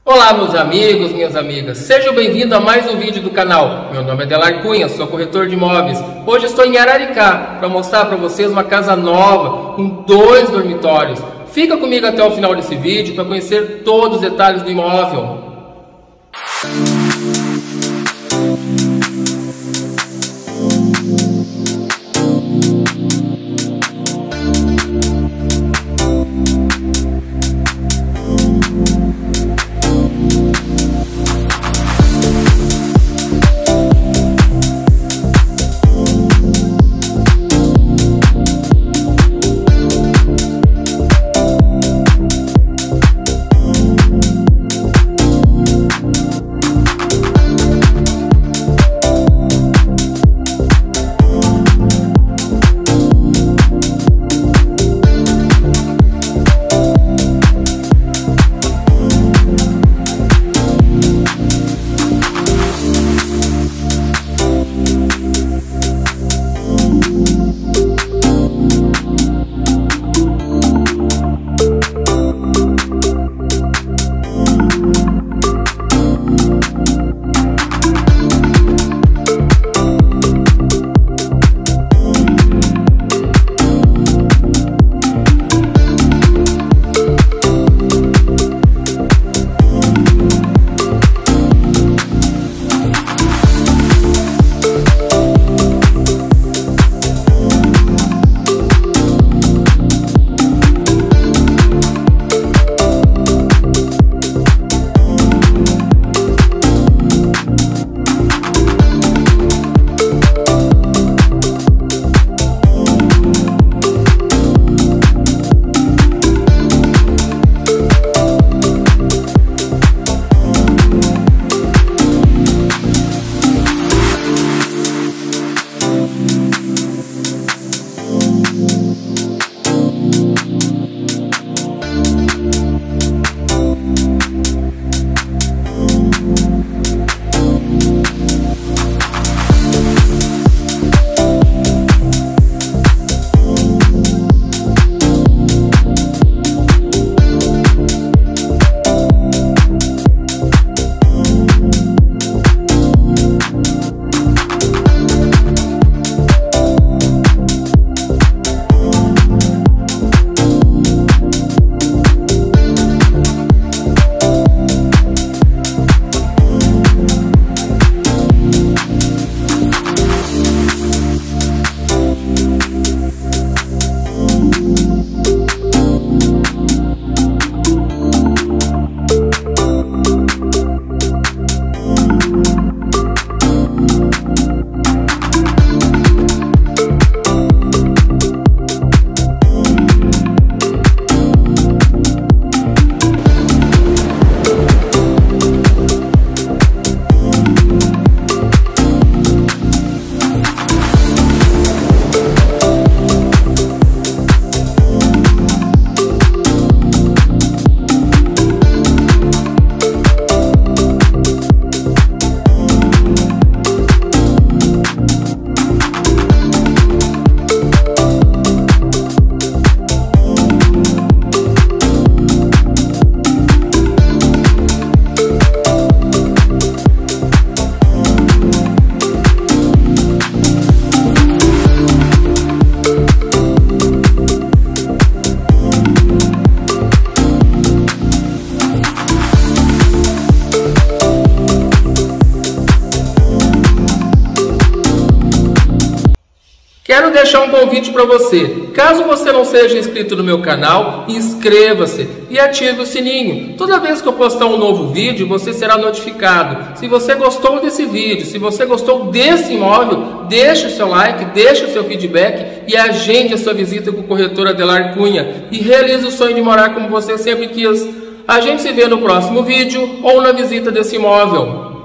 Olá meus amigos, minhas amigas, sejam bem-vindos a mais um vídeo do canal. Meu nome é Adelar Cunha, sou corretor de imóveis. Hoje estou em Araricá para mostrar para vocês uma casa nova com 2 dormitórios. Fica comigo até o final desse vídeo para conhecer todos os detalhes do imóvel. Quero deixar um convite para você. Caso você não seja inscrito no meu canal, inscreva-se e ative o sininho. Toda vez que eu postar um novo vídeo, você será notificado. Se você gostou desse vídeo, se você gostou desse imóvel, deixe o seu like, deixe o seu feedback e agende a sua visita com o corretor Adelar Cunha e realize o sonho de morar como você sempre quis. A gente se vê no próximo vídeo ou na visita desse imóvel.